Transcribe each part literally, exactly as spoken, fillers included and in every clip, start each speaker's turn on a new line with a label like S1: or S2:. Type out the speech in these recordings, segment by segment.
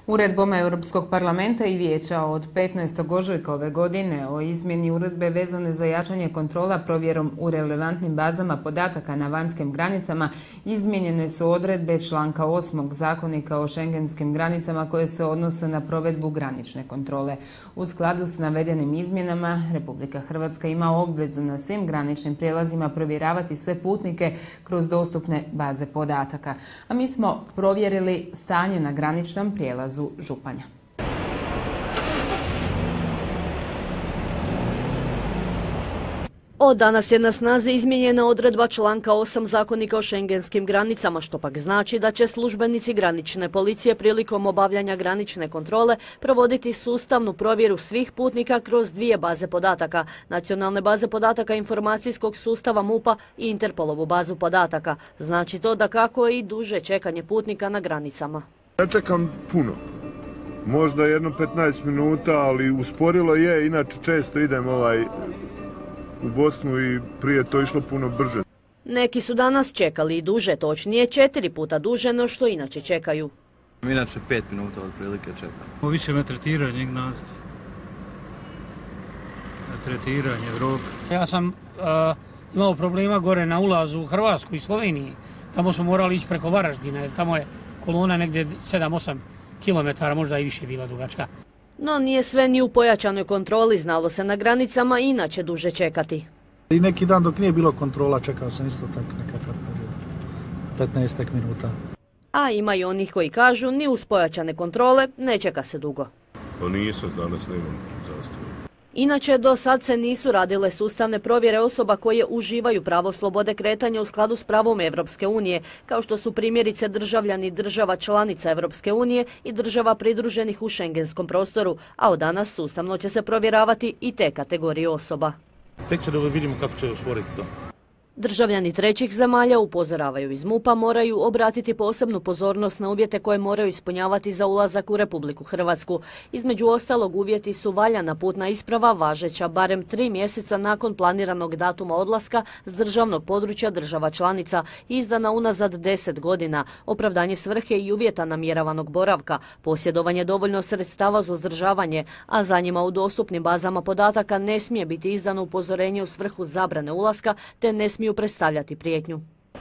S1: Uredbom Europskog parlamenta i Vijeća od petnaestog ožujka ove godine o izmjeni uredbe vezane za jačanje kontrola provjerom u relevantnim bazama podataka na vanjskim granicama izmijenjene su odredbe članka osmog Zakonika o šengenskim granicama koje se odnose na provedbu granične kontrole. U skladu s navedenim izmjenama, Republika Hrvatska ima obvezu na svim graničnim prijelazima provjeravati sve putnike kroz dostupne baze podataka. A mi smo provjerili stanje na graničnom prijelazu Županja.
S2: Od danas je na snazi izmijenjena odredba članka osam Zakonika o šengenskim granicama, što pak znači da će službenici granične policije prilikom obavljanja granične kontrole provoditi sustavnu provjeru svih putnika kroz dvije baze podataka, nacionalne baze podataka informacijskog sustava MUP-a i Interpolovu bazu podataka. Znači to da kako i duže čekanje putnika na granicama.
S3: Ja čekam puno, možda jedno petnaest minuta, ali usporilo je, inače često idem ovaj u Bosnu i prije to išlo puno brže.
S2: Neki su danas čekali i duže, točnije četiri puta duže no što inače čekaju.
S4: Inače pet minuta otprilike čekam.
S5: Više me tretiranje Ignac. Tretiranje, drog.
S6: Ja sam uh, imao problema gore na ulazu u Hrvatsku i Sloveniji. Tamo smo morali ići preko Varaždina jer tamo je kolona negdje sedam osam kilometara, možda i više bila dugačka.
S2: No nije sve ni u pojačanoj kontroli, znalo se na granicama inače duže čekati.
S7: I neki dan dok nije bilo kontrola čekao sam isto tak nekakav period, petnaest minuta.
S2: A ima i onih koji kažu ni uz pojačane kontrole ne čeka se dugo.
S3: To nisu, danas nemam zastoja.
S2: Inače, do sad se nisu radile sustavne provjere osoba koje uživaju pravo slobode kretanja u skladu s pravom Evropske unije, kao što su primjerice državljani država članica Evropske unije i država pridruženih u šengenskom prostoru, a od danas sustavno će se provjeravati i te kategorije osoba.
S8: Tek će da vidimo kako će stvoriti to.
S2: Državljani trećih zemalja, upozoravaju iz MUP-a, moraju obratiti posebnu pozornost na uvjete koje moraju ispunjavati za ulazak u Republiku Hrvatsku. Između ostalog, uvjeti su valjana putna isprava važeća barem tri mjeseca nakon planiranog datuma odlaska s državnog područja država članica, izdana unazad deset godina, opravdanje svrhe i uvjeta namjeravanog boravka, posjedovanje dovoljno sredstava za uzdržavanje, a za njima u dostupnim bazama podataka ne smije biti izdano upozorenje u svrhu zabrane ulaska, te ne smije predstavljati prijetnju.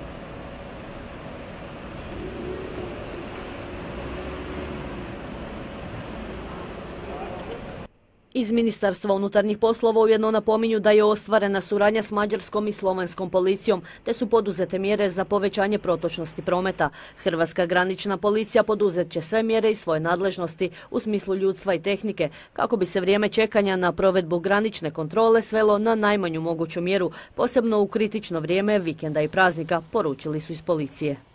S2: Iz Ministarstva unutarnjih poslova ujedno napominju da je ostvarena suradnja s mađarskom i slovenskom policijom, te su poduzete mjere za povećanje protočnosti prometa. Hrvatska granična policija poduzet će sve mjere iz svoje nadležnosti u smislu ljudstva i tehnike, kako bi se vrijeme čekanja na provedbu granične kontrole svelo na najmanju moguću mjeru, posebno u kritično vrijeme vikenda i praznika, poručili su iz policije.